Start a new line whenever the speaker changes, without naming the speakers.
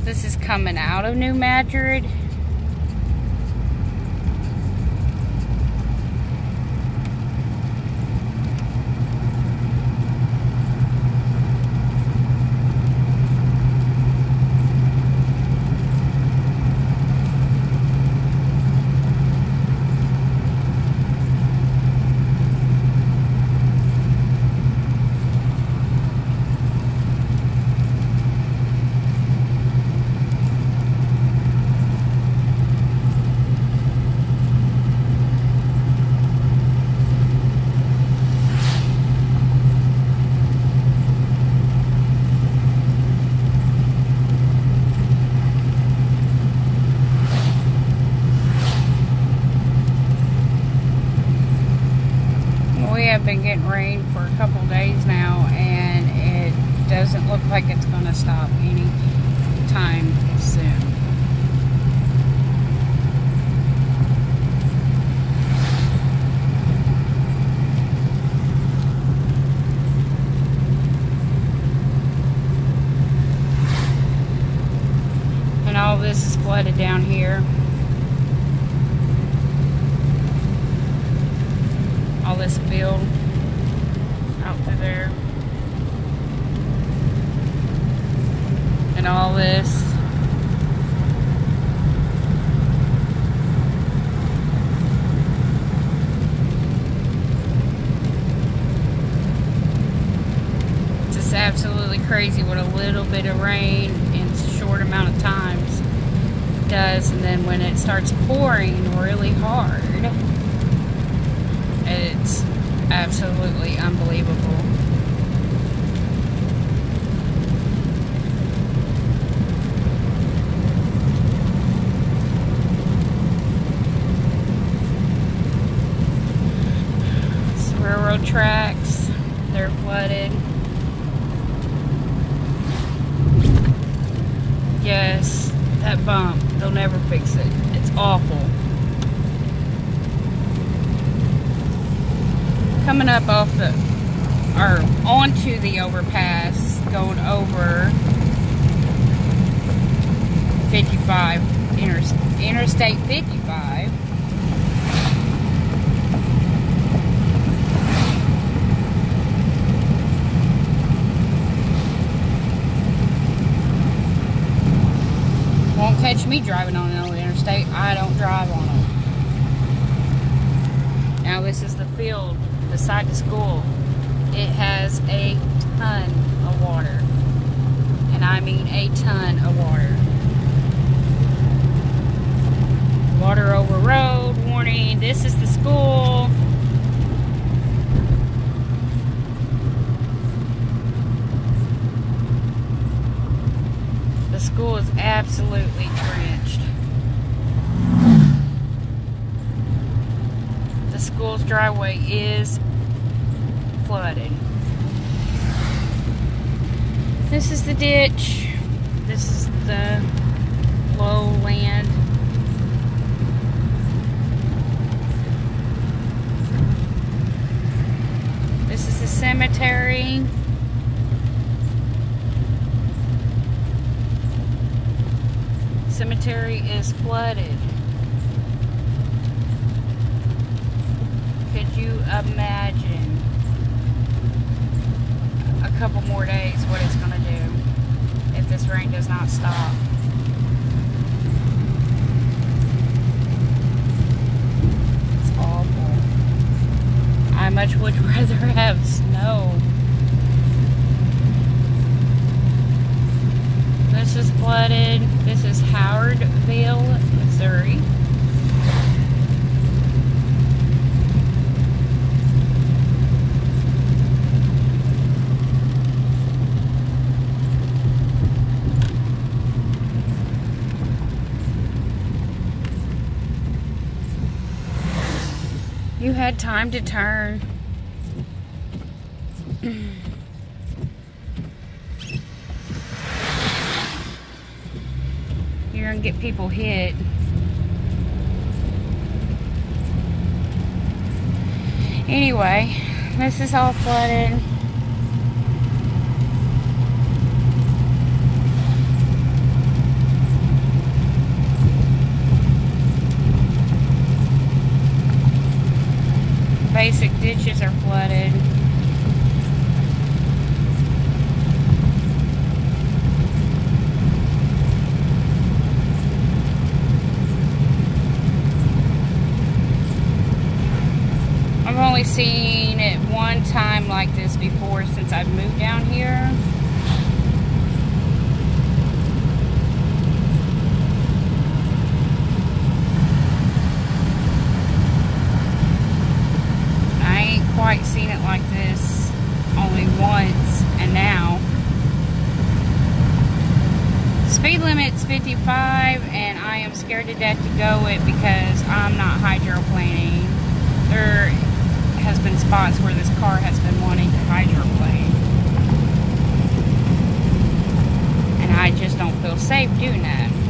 This is coming out of New Madrid. Been getting rain for a couple days now, and it doesn't look like it's going to stop any time soon. And all this is flooded down here. All this field out through there, and all this. It's just absolutely crazy what a little bit of rain in a short amount of times does, and then when it starts pouring really hard, it's absolutely unbelievable. It's railroad tracks, they're flooded. Yes, that bump, they'll never fix it. It's awful. Coming up off the, or onto the overpass, going over 55, Interstate 55. Won't catch me driving on an old interstate. I don't drive on them. Now this is the field beside the school. It has a ton of water, and I mean a ton of water. Water over road warning. This is the school. The school is absolutely drenched. The school's driveway is flooded. This is the ditch. This is the lowland. This is the cemetery. Cemetery is flooded. Could you imagine a couple more days what it's going to do if this rain does not stop? It's awful. I much would rather have snow. This is flooded. This is Howardville, Missouri. You had time to turn. You're gonna get people hit. Anyway, this is all flooded. basic ditches are flooded. I've only seen it one time like this before since I've moved down here. Quite seen it like this only once, and now speed limit's 55 and I am scared to death to go it because I'm not hydroplaning. There has been spots where this car has been wanting to hydroplane and I just don't feel safe doing that.